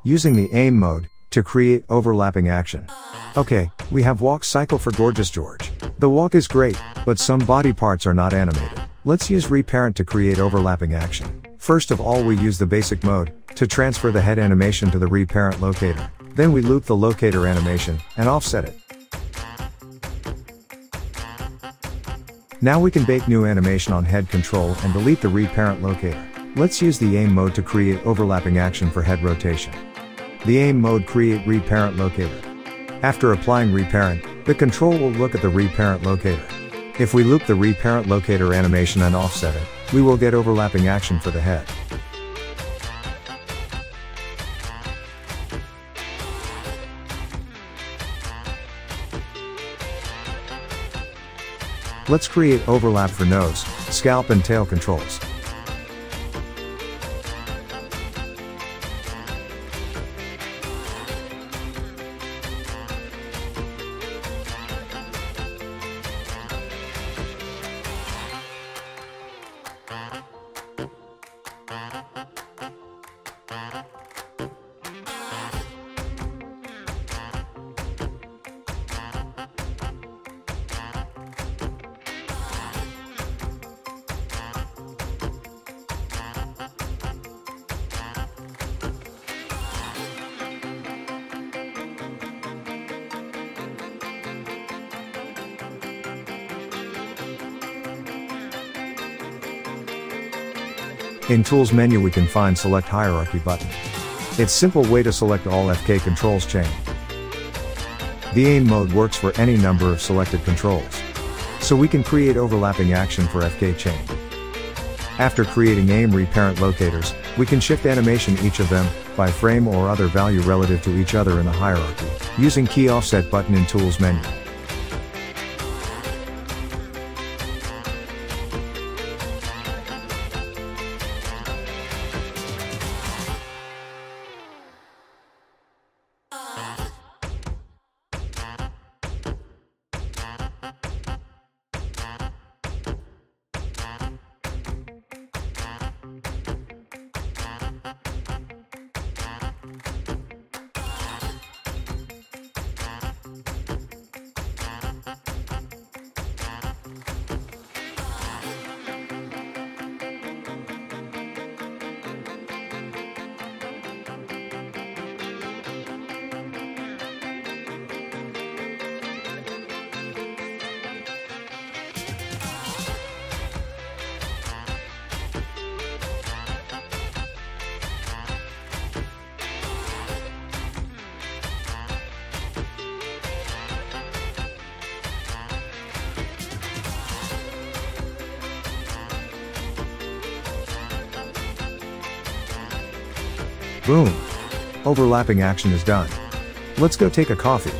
using the aim mode to create overlapping action. Okay, we have walk cycle for Gorgeous George. The walk is great, but some body parts are not animated. Let's use reParent to create overlapping action. First of all, we use the basic mode to transfer the head animation to the ReParent Locator. Then we loop the locator animation and offset it. Now we can bake new animation on head control and delete the ReParent Locator. Let's use the aim mode to create overlapping action for head rotation. The aim mode create reParent Locator. After applying reParent, the control will look at the reParent Locator. If we loop the reParent Locator animation and offset it, we will get overlapping action for the head. Let's create overlap for nose, scalp and tail controls. In Tools menu we can find Select Hierarchy button. It's simple way to select all FK controls chain. The aim mode works for any number of selected controls. So we can create overlapping action for FK chain. After creating aim reParent locators, we can shift animation each of them by frame or other value relative to each other in the hierarchy, using key offset button in Tools menu. Boom! Overlapping action is done. Let's go take a coffee.